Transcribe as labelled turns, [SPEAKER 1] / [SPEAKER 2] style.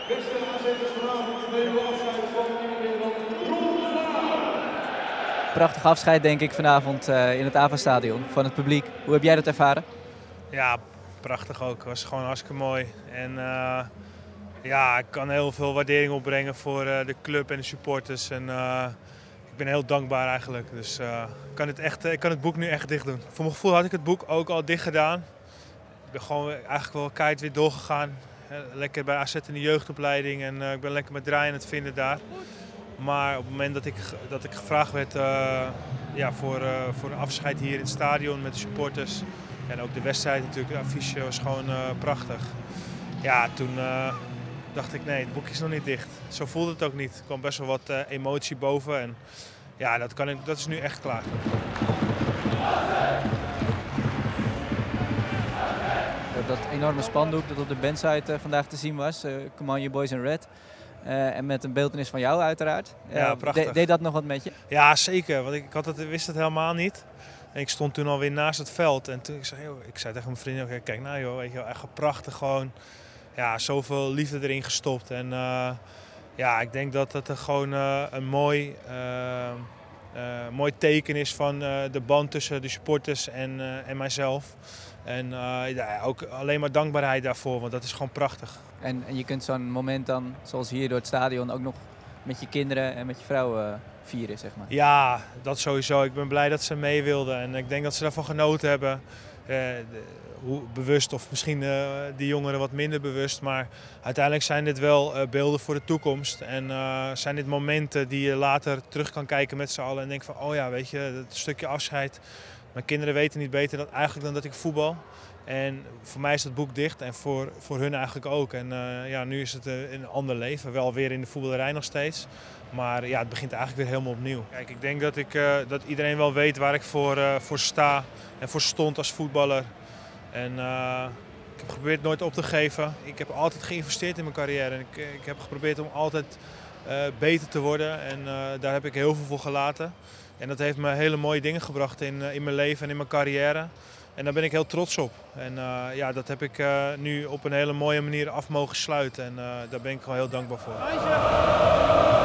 [SPEAKER 1] Beste aanzetters vanavond nemen we afscheid van niemand minder dan Ron Vlaar.
[SPEAKER 2] Prachtig afscheid denk ik vanavond in het AVA-stadion van het publiek. Hoe heb jij dat ervaren?
[SPEAKER 3] Ja, prachtig ook. Het was gewoon hartstikke mooi. En ja, ik kan heel veel waardering opbrengen voor de club en de supporters. En ik ben heel dankbaar eigenlijk. Dus ik kan het boek nu echt dicht doen. Voor mijn gevoel had ik het boek ook al dicht gedaan. Ik ben gewoon eigenlijk wel keihard weer doorgegaan. Lekker bij AZ in de jeugdopleiding en ik ben lekker met draaien aan het vinden daar. Maar op het moment dat ik gevraagd werd ja, voor een afscheid hier in het stadion met de supporters. En ook de wedstrijd natuurlijk, de affiche was gewoon prachtig. Ja, toen dacht ik nee, het boek is nog niet dicht. Zo voelde het ook niet. Er kwam best wel wat emotie boven en ja, dat is nu echt klaar.
[SPEAKER 2] Dat enorme spandoek dat op de bandsite vandaag te zien was, Come On You Boys in Red. En met een beeltenis van jou uiteraard.
[SPEAKER 3] Ja, prachtig.
[SPEAKER 2] Deed dat nog wat met je?
[SPEAKER 3] Ja, zeker. Want wist het helemaal niet. En ik stond toen alweer naast het veld. En toen ik zei tegen mijn vriendin, kijk nou joh, weet je wel, echt prachtig gewoon. Ja, zoveel liefde erin gestopt. En ja, ik denk dat dat gewoon een mooi teken is van de band tussen de supporters en mijzelf. En ja, ook alleen maar dankbaarheid daarvoor, want dat is gewoon prachtig.
[SPEAKER 2] En je kunt zo'n moment dan, zoals hier door het stadion, ook nog met je kinderen en met je vrouw vieren, zeg maar.
[SPEAKER 3] Ja, dat sowieso. Ik ben blij dat ze mee wilden en ik denk dat ze daarvan genoten hebben. Hoe bewust of misschien die jongeren wat minder bewust, maar uiteindelijk zijn dit wel beelden voor de toekomst. En zijn dit momenten die je later terug kan kijken met z'n allen en denken van oh ja, weet je, dat stukje afscheid. Mijn kinderen weten niet beter dan dat ik voetbal. En voor mij is het boek dicht en voor hun eigenlijk ook. En ja, nu is het een ander leven, wel weer in de voetballerij nog steeds. Maar ja, het begint eigenlijk weer helemaal opnieuw. Kijk, ik denk dat iedereen wel weet waar ik voor sta en voor stond als voetballer. En ik heb geprobeerd nooit op te geven. Ik heb altijd geïnvesteerd in mijn carrière. En ik heb geprobeerd om altijd beter te worden. En daar heb ik heel veel voor gelaten. En dat heeft me hele mooie dingen gebracht in mijn leven en in mijn carrière. En daar ben ik heel trots op. En ja, dat heb ik nu op een hele mooie manier af mogen sluiten. En daar ben ik gewoon heel dankbaar voor.